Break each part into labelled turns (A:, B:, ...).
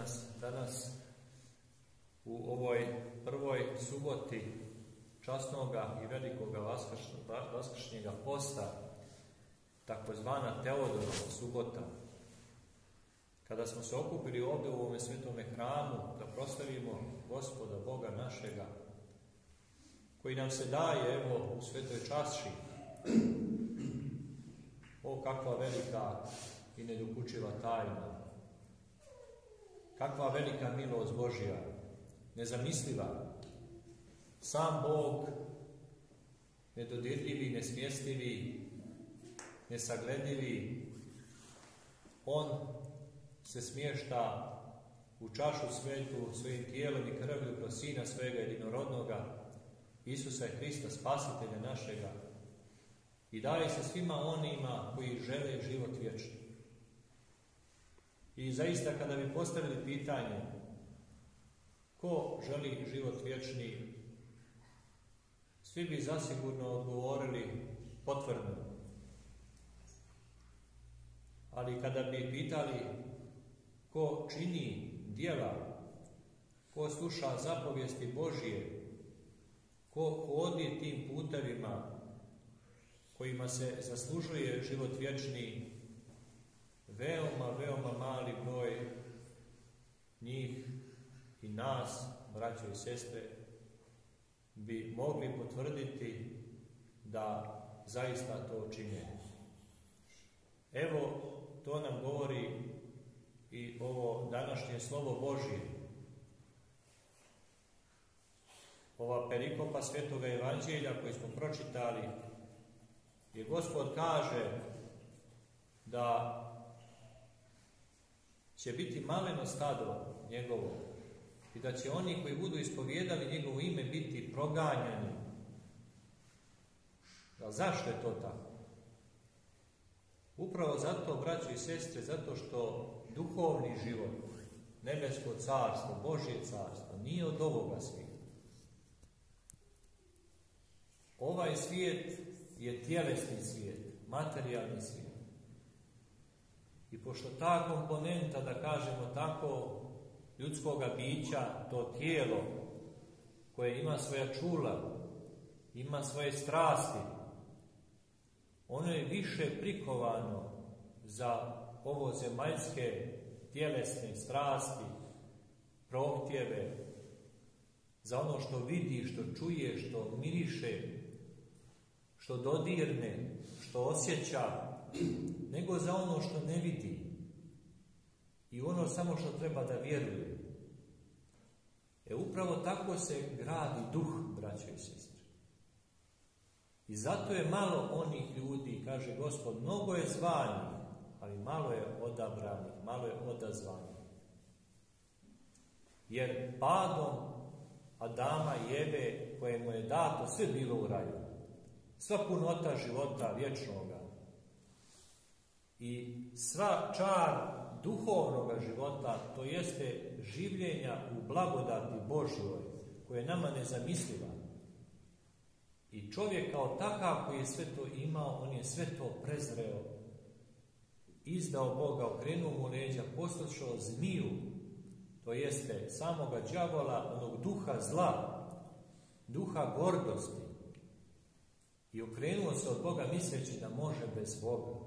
A: nas danas u ovoj prvoj suboti časnoga i velikoga vaskršnjega posta, takozvana Teodorova subota, kada smo se okupili ovdje u ovome svetome hramu da proslavimo Gospoda Boga našega, koji nam se daje evo u svetoj čaši. O, kakva velika i nedokučiva tajna, kakva velika milost Božja, nezamisliva. Sam Bog, nedodirljivi, nesmjestivi, nesagledivi, On se smješta u čašu svetu svojim tijelom i krvlju kroz Sina svojega jedinorodnoga, Isusa Hrista, Spasitelja našega, i daje se svima onima koji žele život vječni. I zaista, kada bi postavili pitanje ko želi život vječni, svi bi zasigurno odgovorili potvrdno. Ali kada bi pitali ko čini djela, ko sluša zapovijesti Božje, ko hodi tim putevima kojima se zaslužuje život vječni, veoma mali broj njih i nas, braćo i sestre, bi mogli potvrditi da zaista to čine. Evo, to nam govori i ovo današnje slovo Božje. Ova perikopa Svetoga Evanđelja koju smo pročitali, gdje Gospod kaže da će biti maleno stado njegovo i da će oni koji budu ispovijedali njegovo ime biti proganjani. A zašto je to tako? Upravo zato, braćo i sestre, zato što duhovni život, nebesko carstvo, Božje carstvo nije od ovoga svijeta. Ovaj svijet je tjelesni svijet, materijalni svijet. I pošto ta komponenta, da kažemo tako, ljudskoga bića, to tijelo koje ima svoja čula, ima svoje strasti, ono je više prikovano za ovo zemaljske tjelesne strasti, prohtjeve, za ono što vidi, što čuje, što miriše, što dodirne, što osjeća, nego za ono što ne vidi i ono samo što treba da vjeruje. Upravo tako se gradi duh, braćo i sestre. I zato je malo onih ljudi, kaže Gospod, mnogo je zvanih, ali malo je odabranih, malo je odazvanih. Jer padom Adama i Eve, kojemu je dato sve bilo u raju, sva punota života vječnoga i sva čar duhovnoga života, to jeste življenja u blagodati Božjoj, koja je nama nezamisliva. I čovjek kao takav koji je sve to imao, on je sve to prezreo, izdao Boga, okrenuo mu leđa, poslušao zmiju, to jeste samoga đavola, onog duha zla, duha gordosti, i okrenuo se od Boga misleći da može bez Boga.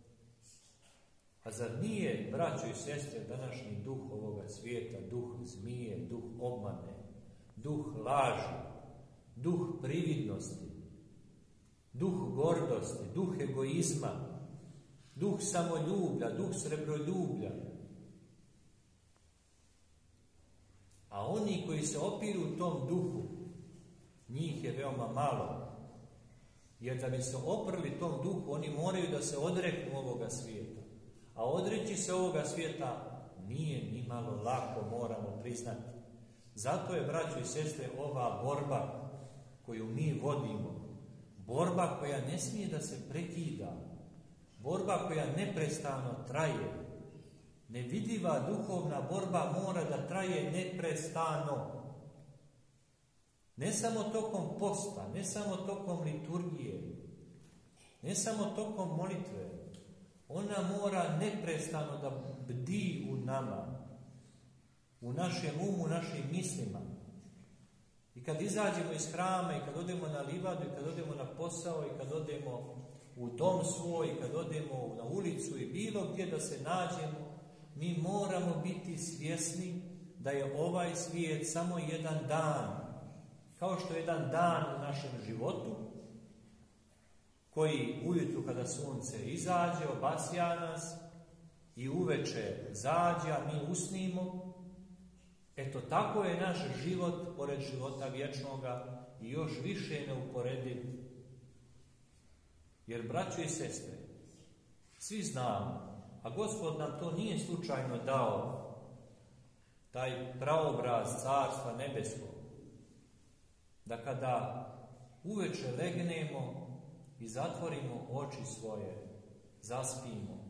A: A zar nije, braćo i sestre, današnji duh ovoga svijeta, duh zmije, duh obmane, duh laži, duh prividnosti, duh gordosti, duh egoizma, duh samoljublja, duh srebroljublja? A oni koji se opiru tom duhu, njih je veoma malo. Jer da bi se oprli tom duhu, oni moraju da se odreknu ovoga svijeta. A odreći se ovoga svijeta nije ni malo lako, moramo priznati. Zato je, braćo i sestre, ova borba koju mi vodimo, borba koja ne smije da se prekida, borba koja neprestano traje. Nevidljiva duhovna borba mora da traje neprestano. Ne samo tokom posta, ne samo tokom liturgije, ne samo tokom molitve. Ona mora neprestano da bdi u nama. u našem umu, u našim mislima. I kad izađemo iz hrama, i kad odemo na livadu, i kad odemo na posao, i kad odemo u dom svoj, i kad odemo na ulicu i bilo gdje da se nađemo, mi moramo biti svjesni da je ovaj svijet samo jedan dan, kao što je jedan dan u našem životu, koji ujutru kada sunce izađe, obasja nas, i uveče zađe, a mi usnimo. Eto, tako je naš život, pored života vječnoga, i još više neuporediv. Jer, braćo i sestre, svi znamo, a Gospod nam to nije slučajno dao, taj praobraz Carstva nebeskog, da kada uveče legnemo i zatvorimo oči svoje, zaspimo.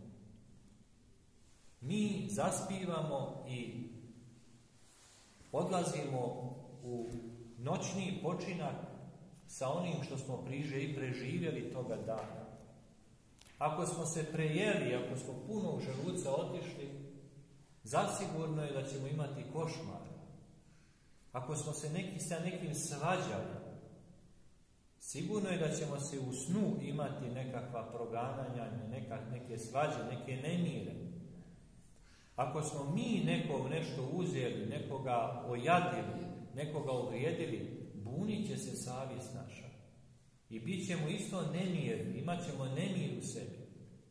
A: Mi zaspivamo i odlazimo u noćni počinak sa onim što smo preživjeli toga dana. Ako smo se prejeli, ako smo puno u želuca otišli, zasigurno je da ćemo imati košmar. Ako smo se sa nekim svađali, sigurno je da ćemo se u snu imati nekakva proganjanja, neke svađe, neke nemire. Ako smo mi nekog nešto uzeli, nekoga ojadili, nekoga uvrijedili, bunit će se savjest naša. I bit ćemo isto nemirni, imat ćemo nemir u sebi.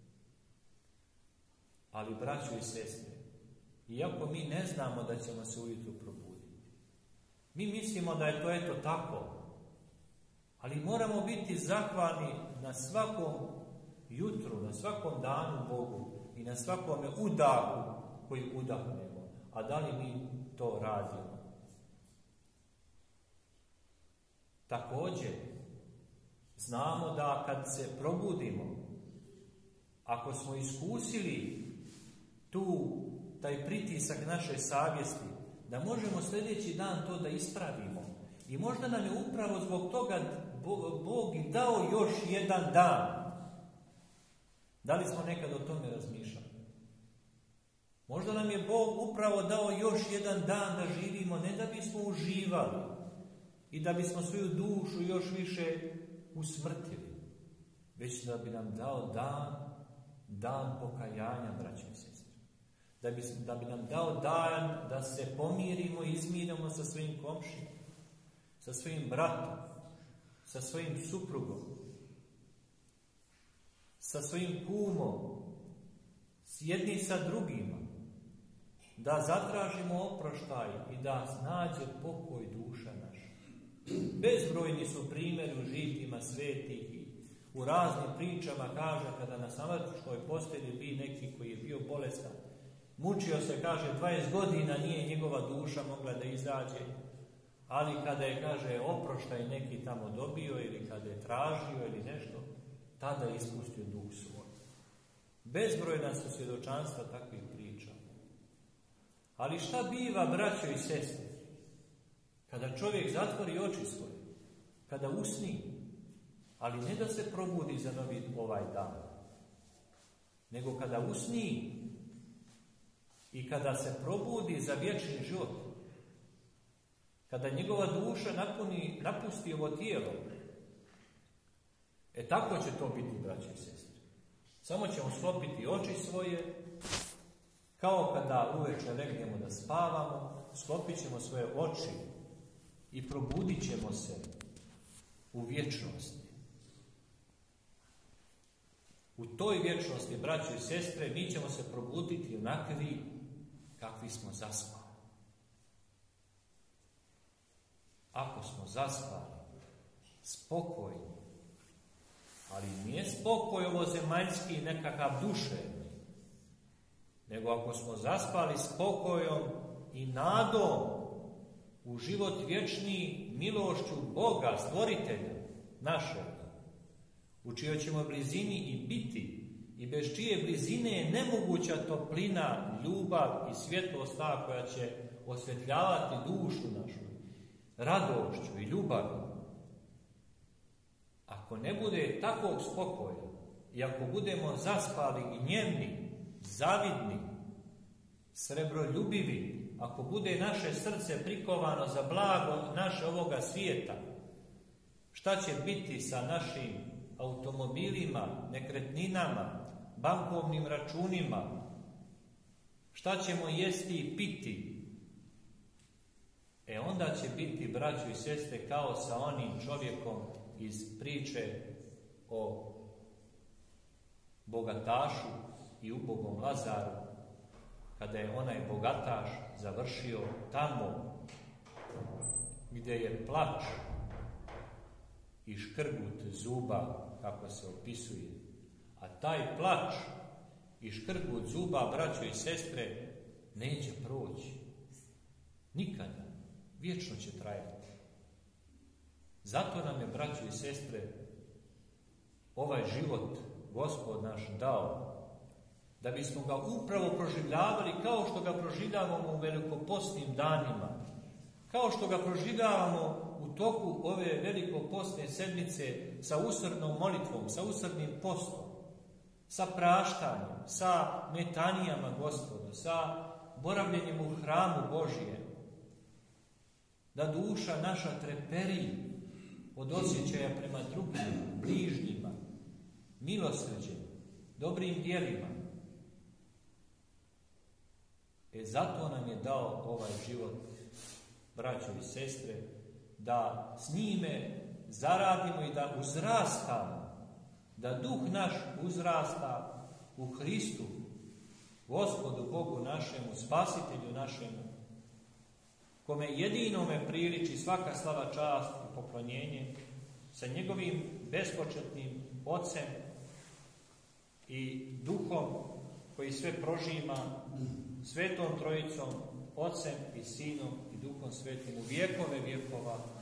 A: Ali, braćo i sestre, iako mi ne znamo da ćemo se ujutru probuditi, mi mislimo da je to eto tako, ali moramo biti zahvalni na svakom jutru, na svakom danu Bogu i na svakome udahu koji udahnemo. A da li mi to radimo? Također, znamo da kad se probudimo, ako smo iskusili taj pritisak naše savjesti, da možemo sljedeći dan to da ispravimo. I možda nam je upravo zbog toga Bog i dao još jedan dan. Da li smo nekad o tome razmišljali? Možda nam je Bog upravo dao još jedan dan da živimo, ne da bismo uživali i da bismo svoju dušu još više usmrtili, već da bi nam dao dan pokajanja, braćo i sestre. Da bi nam dao dan da se pomirimo i izmirimo sa svojim komšijom, sa svojim bratom, sa svojim suprugom, sa svojim kumom, s jednim sa drugima, da zatražimo oproštaj i da nađe pokoj duša naša. Bezbrojni su primjeri u živima svetih i u raznim pričama kaže kada na samrtiškoj postelji bi neki koji je bio bolestan, mučio se, kaže, 20 godina nije njegova duša mogla da izađe, ali kada je, kaže, oproštaj neki tamo dobio ili kada je tražio ili nešto, tada je ispustio duh svoj. Bezbrojna su svjedočanstva takvih priča. Ali šta biva, braćo i sestre, kada čovjek zatvori oči svoje, kada usni, ali ne da se probudi za novi ovaj dan, nego kada usni i kada se probudi za vječni život, kada njegova duša napusti ovo tijelo, tako će to biti, braći i sestre. Samo ćemo sklopiti oči svoje, kao kada uveče legnemo da spavamo, sklopit ćemo svoje oči i probudit ćemo se u vječnosti. U toj vječnosti, braći i sestre, mi ćemo se probuditi onakvi kakvi smo zaspali. Ako smo zaspali, spokojni, ali nije spokoj ovo zemaljski nekakav duševni, nego ako smo zaspali spokojom i nadom u život vječni milošću Boga, stvoritelja našega, u čijoj ćemo blizini i biti, i bez čije blizine je nemoguća toplina, ljubav i svjetlost ta koja će osvjetljavati dušu našu, radošću i ljubavi. Ako ne bude takvog spokoja i ako budemo zaspali i gnjevni, zavidni, srebroljubivi, ako bude naše srce prikovano za blago naše ovoga svijeta, šta će biti sa našim automobilima, nekretninama, bankovnim računima? Šta ćemo jesti i piti? Onda će biti, braćo i sestre, kao sa onim čovjekom iz priče o bogatašu i ubogom Lazaru, kada je onaj bogataš završio tamo gdje je plač i škrgut zuba, kako se opisuje. A taj plač i škrgut zuba, braćo i sestre, neće proći. Nikada. Vječno će trajati. Zato nam je, braćo i sestre, ovaj život Gospod naš dao, da bismo ga upravo proživljavali kao što ga proživljavamo u velikopostnim danima, kao što ga proživljavamo u toku ove velikopostne sedmice sa usrdnom molitvom, sa usrdnim postom, sa praštanjem, sa metanijama Gospodu, sa boravljenjem u hramu Božijem, da duša naša treperi od osjećaja prema drugim, bližnjima, milosrđem, dobrim djelima. Zato nam je dao ovaj život, braćo i sestre, da s njime zaradimo i da uzrastamo, da duh naš uzrasta u Hristu, Gospodu Bogu našemu, Spasitelju našemu, kome jedinome priliči svaka slava, čast i poklonjenje, sa njegovim bespočetnim Ocem i Duhom koji sve prožima, Svetom Trojicom, Ocem i Sinom i Duhom Svetim u vjekove vjekova.